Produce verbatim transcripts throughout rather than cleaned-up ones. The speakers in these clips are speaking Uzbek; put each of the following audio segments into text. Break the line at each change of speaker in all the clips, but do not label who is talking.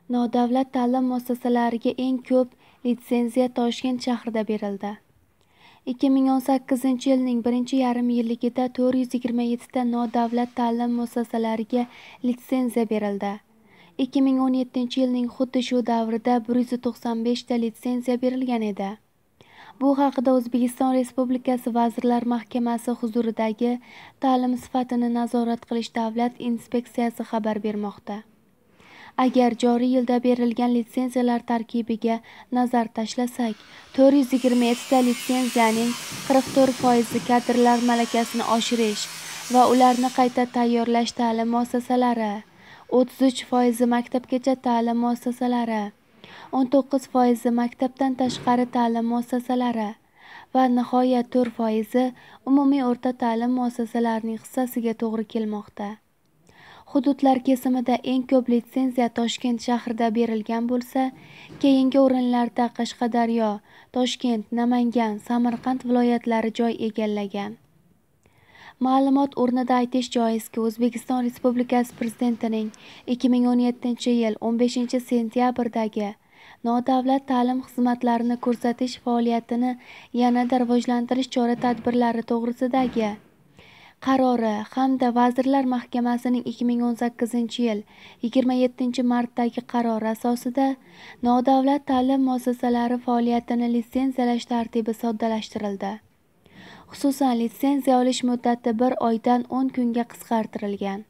Nodavlat ta'lim muassasalariga eng ko'p litsenziya Toshkent shahrida berildi. ikki ming o'n sakkizinchi yilning birinchi yarim yilligida to'rt yuz yigirma yetti ta nodavlat ta'lim muassasalariga litsenziya berildi. ikki ming o'n yettinchi yilning xuddi shu davrida bir yuz to'qson besh ta litsenziya berilgan edi. Bu haqida O'zbekiston Respublikasi Vazirlar Mahkamasi huzuridagi ta'lim sifatini nazorat qilish davlat inspeksiyasi xabar bermoqda. Agar joriy yilda berilgan litsenziyalar tarkibiga nazar tashlasak, to'rt yuz yigirma yetti ta litsenziyaning qirq to'rt foizi kadrlar malakasini oshirish va ularni qayta tayyorlash ta'lim muassasalari, o'ttiz uch foizi maktabgacha ta'lim muassasalari, o'n to'qqiz foizi maktabdan tashqari ta'lim muassasalari va nihoyat to'rt foizi umumiy o'rta ta'lim muassasalarining hissasiga to'g'ri kelmoqda. Hududlar kesimida eng ko'p litsenziya Toshkent shahrida berilgan bo'lsa, keyingi o'rinlarda Qashqadaryo, Toshkent, Namangan, Samarqand viloyatlari joy egallagan. Ma'lumot o'rnida aytish joizki, O'zbekiston Respublikasi Prezidentining ikki ming o'n yettinchi yil o'n beshinchi sentyabrdagi nodavlat ta'lim xizmatlarini ko'rsatish faoliyatini yanada rivojlantirish chora-tadbirlari to'g'risidagi qarori hamda Vazirlar Mahkamasining ikki ming o'n sakkizinchi yil yigirma yettinchi martdagi qarori asosida nodavlat ta'lim muassasalari faoliyatini litsenziyalash tartibi soddalashtirildi. Xususan, litsenziya olish muddati bir oydan o'n kunga qisqartirilgan.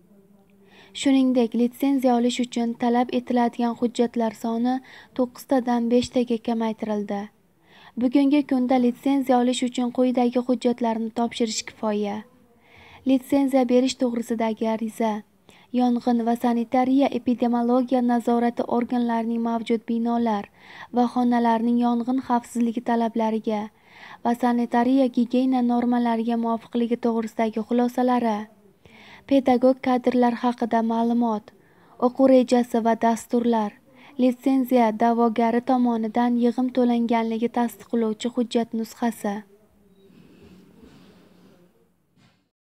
Shuningdek, litsenziya olish uchun talab etiladigan hujjatlar soni to'qqiztadan beshtaga kamaytirildi. Bugungi kunda litsenziya olish uchun quyidagi hujjatlarni topshirish kifoya. Litsenziya berish to'g'risidagi ariza, yong'in va sanitariya epidemiologiya nazorati organlarining mavjud binolar va xonalarning yong'in xavfsizligi talablariga va sanitariya gigiyena normalariga muvofiqligi to'g'risidagi xulosalari, pedagog kadrlar haqida ma'lumot, o'quv rejasi va dasturlar, litsenziya da'vogari tomonidan yig'im to'langanligi tasdiqlovchi hujjat nusxasi.